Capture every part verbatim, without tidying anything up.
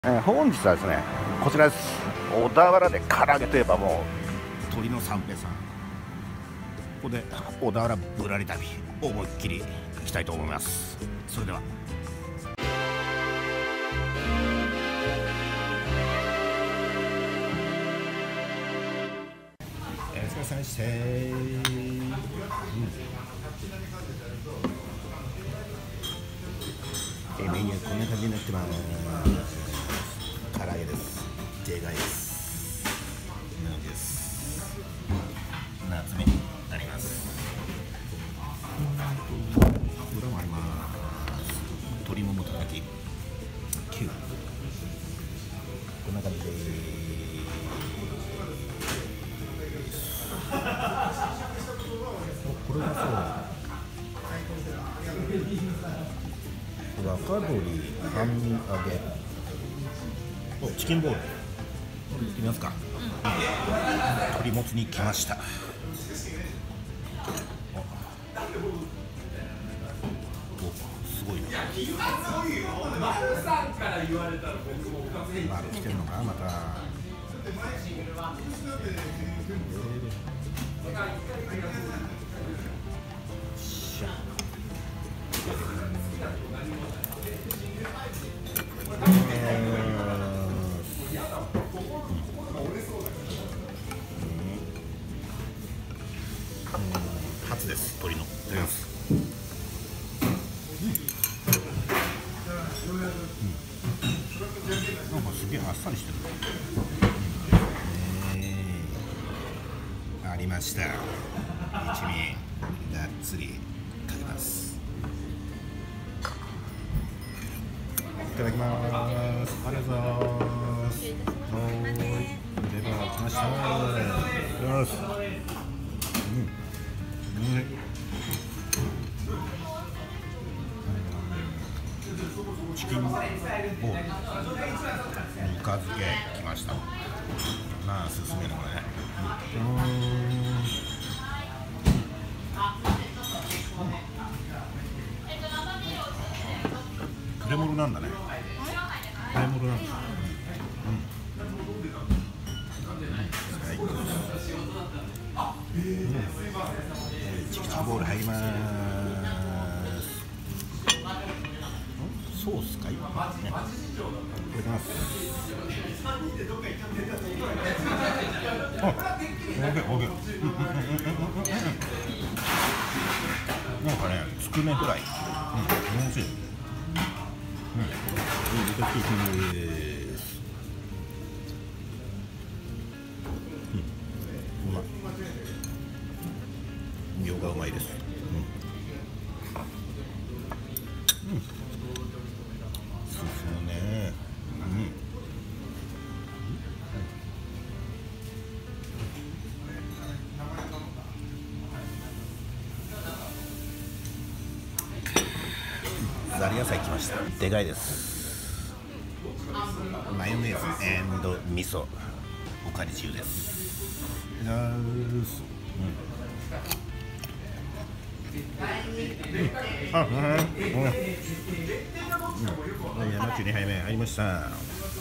えー、本日はですね、こちらです。小田原で唐揚げといえばもう鳥の三平さん。ここで小田原ぶらり旅思いっきり行きたいと思います。それでは。お疲れ様でした。うん、えメニューこんな感じになってます。唐揚げです。でかいです。なんです。夏目になります。裏もあります。鶏ももたたききゅう、こんな感じでーす。お、これがそう若鶏半身揚げ、おチキンボールいきますか。鶏もつに来ました。おすごいな。丸来てるのかまた。初です、鶏の。いただきます。なんかすげえあっさりしてる。ありました。一味がっつりかけます。いただきます。ありがとうございます。はい、レバー来ました。よし。うん。うん。チキンボール、ぬか漬けきました。まあ進めるのね。うん。プレモルなんだね。プレモルなんだ。うん。最高です。うん。チキチキボール入ります。ソースかい、ね、いただきます。あ、オーケーオーケー。なんかね、つくねフライ、うん、おいしい。うん、いい豚ひき肉です。うん、うまい。みょうがうまいです。うん。うん。進むね。うん。ザリ野菜きました。でかいです。マヨネーズ&味噌おかわり自由です。いただきます。うん。あ、うん。うん。山中に杯目入りました。うん。うん。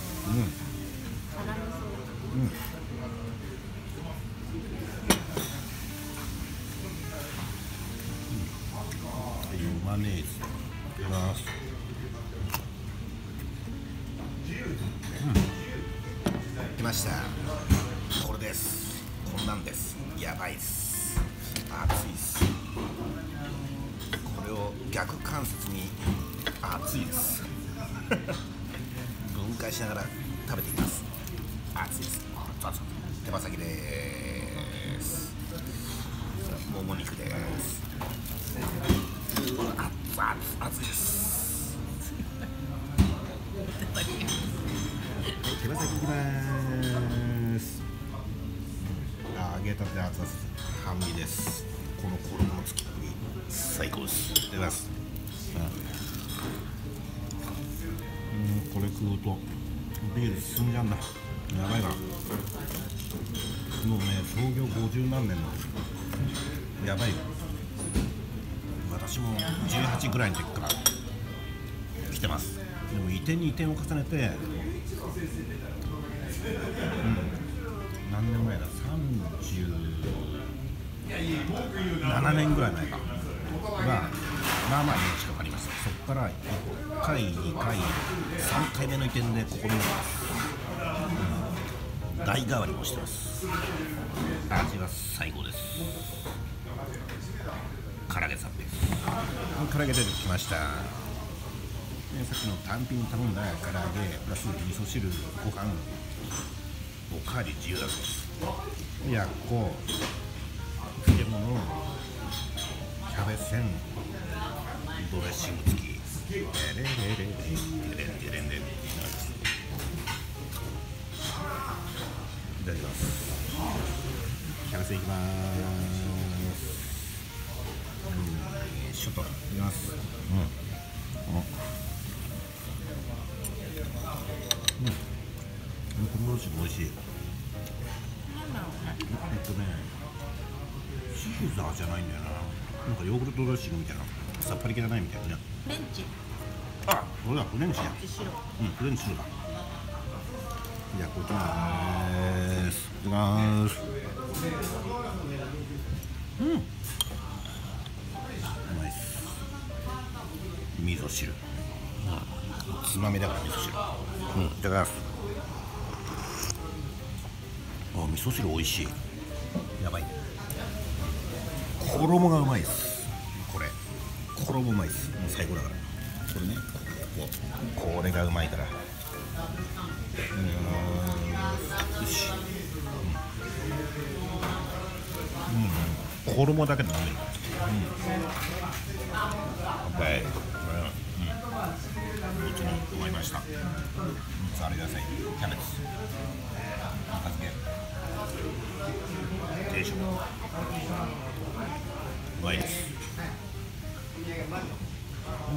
マヨネーズ。いきます。うん。来ました。これです。こんなんです。やばいです。熱いです。これを逆関節に熱いです。分解しながら食べていきます。熱いです。手羽先です。もも肉です。熱々熱いです。手羽先いきます。揚げたて熱々半身です。この衣のつき込み最高です。いただきます。うん、これ食うとビール進んじゃうんだ。やばいな。もうね、創業ごじゅうなんねんのやばいよ。私もじゅうはちぐらいの時から来てます。でも移転に移転を重ねて何年前だ、さんじゅうななねんぐらい前かが、まあまあ認知かかりました。そこからいっかい、にかい、さんかいめの移転でここにいます、うん、代替わりもしてます。味は最高です。唐揚げさんです。唐揚げ出てきました。さっきの単品頼んだ唐揚げプラス味噌汁、ご飯、おかわり自由だそうです。やっこ、漬物、キャベツせん、ドレッシング付き、レレレレレレレレレレレ。いただきます。キャベツいきまーす。うん、ちょっといきます。うん。うん。うん。このドレッシング美味しい。えっとね、チーザーじゃないんだよな。なんかヨーグルトドレッシングみたいな、さっぱり系じゃないみたいなね。 フレンチ。 あ、これだ、フレンチや。うん、フレンチ白だ。じゃあ、こっちまーす。いきまーす。うん。うまいっす。味噌汁。つまみだから味噌汁。うん、いただきます。あ、味噌汁美味しい。やばい。衣がうまいです。これ衣うまいです。もう最高だから。これね、こここれがうまいから。うーん、よし。うん、うん、衣だけで飲める。うん。はい。うん。うん。ちも終わりました。うん、さあ、あれください。キャベツ。おかず系。定食。うまいです。うん。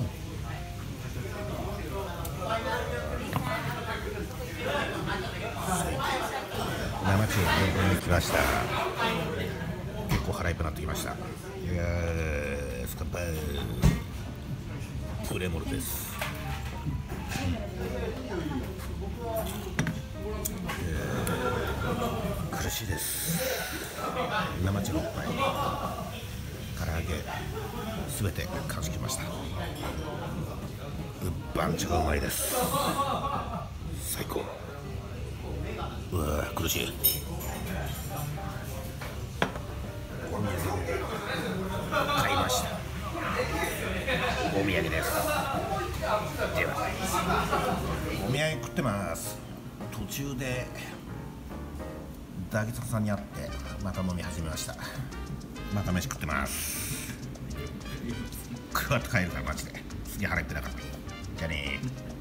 生中華に来ました。結構腹いっぱいになってきました。いやー、スカパープレモルです。うん、苦しいです。生中華いっぱい、唐揚げすべて完食しました。バンチがうまいです。最高。うわー、苦しい。買いました。お土産です。では、お土産食ってます。途中でダギサさんに会ってまた飲み始めました。また飯食ってます。食わって帰るからマジで。次腹いっぱいだから。じゃあねー。